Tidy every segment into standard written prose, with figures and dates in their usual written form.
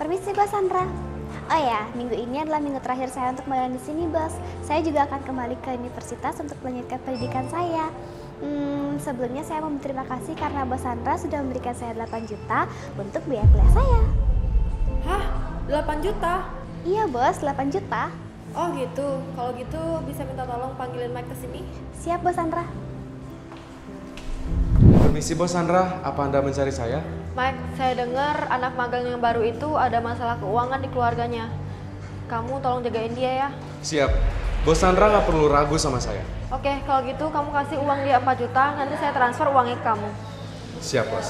Permisi Bos Sandra. Oh ya, minggu ini adalah minggu terakhir saya untuk magang di sini, Bos. Saya juga akan kembali ke universitas untuk melanjutkan pendidikan saya. Sebelumnya saya mau berterima kasih karena Bos Sandra sudah memberikan saya 8 juta untuk biaya kuliah saya. Hah? 8 juta? Iya, Bos, 8 juta. Oh gitu. Kalau gitu bisa minta tolong panggilin Mike ke sini? Siap, Bos Sandra. Permisi Bos Sandra, apa Anda mencari saya? Mike, saya dengar anak magang yang baru itu ada masalah keuangan di keluarganya. Kamu tolong jagain dia ya. Siap. Bos Sandra nggak perlu ragu sama saya. Oke, kalau gitu kamu kasih uang dia 4 juta, nanti saya transfer uangnya ke kamu. Siap, Bos.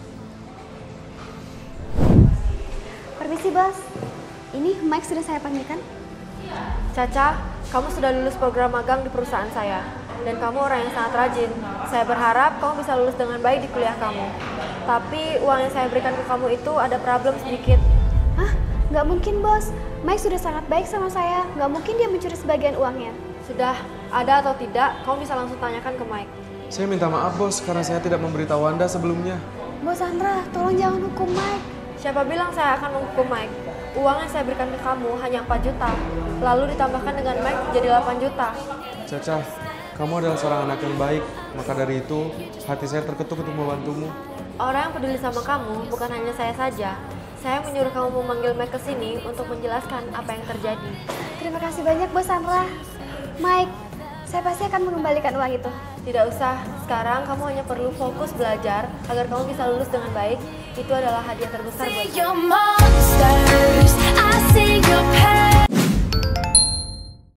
Permisi, Bos. Ini Mike sudah saya panggilkan. Caca, kamu sudah lulus program magang di perusahaan saya. Dan kamu orang yang sangat rajin. Saya berharap kamu bisa lulus dengan baik di kuliah kamu. Tapi uang yang saya berikan ke kamu itu ada problem sedikit. Hah? Nggak mungkin, Bos. Mike sudah sangat baik sama saya. Nggak mungkin dia mencuri sebagian uangnya. Sudah, ada atau tidak, kamu bisa langsung tanyakan ke Mike. Saya minta maaf Bos, karena saya tidak memberitahu Anda sebelumnya. Bos Sandra, tolong jangan hukum Mike. Siapa bilang saya akan menghukum Mike? Uang yang saya berikan ke kamu hanya 4 juta. Lalu ditambahkan dengan Mike jadi 8 juta. Caca, kamu adalah seorang anak yang baik. Maka dari itu, hati saya terketuk untuk membantumu. Orang yang peduli sama kamu bukan hanya saya saja. Saya menyuruh kamu memanggil Mike ke sini untuk menjelaskan apa yang terjadi. Terima kasih banyak, Bos Sandra. Mike, saya pasti akan mengembalikan uang itu. Tidak usah, sekarang kamu hanya perlu fokus belajar agar kamu bisa lulus dengan baik. Itu adalah hadiah terbesar buat kamu.